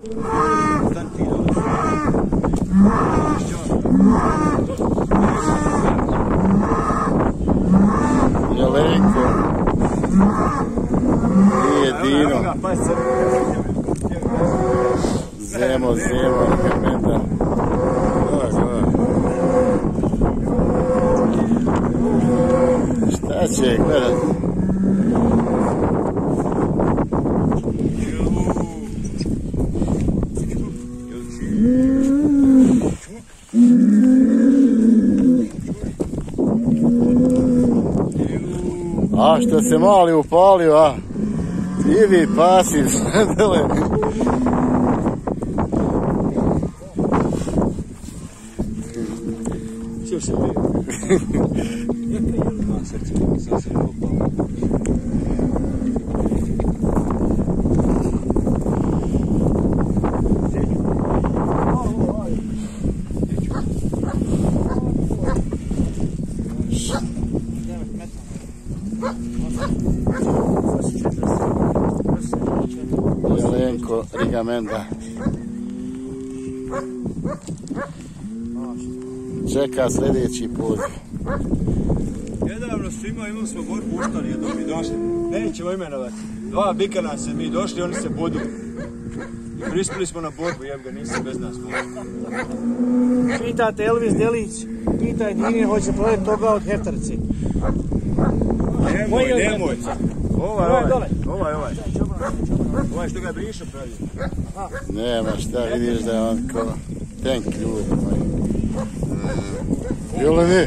Jelenko. Nije Dino. Zemo, Kamenda. Šta će gledat? A što se mali upalio, a? I vi pasiv sledele. Što se bi? Ima srce, sasvim upalo. Jelenko, Rigamenda. Čeka sljedeći poziv. Nedavno imali smo gor puštali, jednom mi došli. Nećemo imenovati. Dva bikana se mi došli, oni se budu. I prispili smo na borbu, jeb ga, nisi bez nas. Pitate Elvis Delić, pitaj Dine, hoće prodati toga od hektarci. Nemoj. Ovaj što ga briša pravi. Nema šta, vidiš da je on ko tank ljudi moji. Jeleni!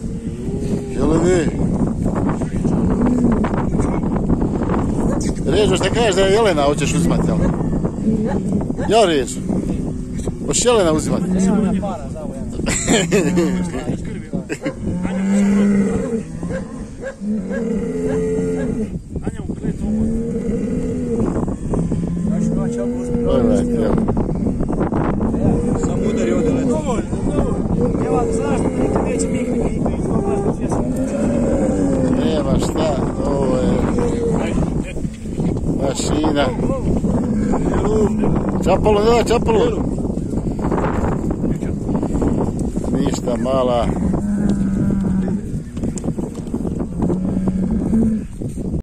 Režo, šta kažeš da je Jelena hoćeš uzimati, jel? Ja Režo. Hoćeš Jelena uzimati? Nema na para za ovo Anja u klet ovo. Daš koja će ovo uzmiti. Samo udari ovdje leti. Evo, znaš da nikad neće mikni. Nema šta, ovo je mašina. Čapalo. Ništa mala.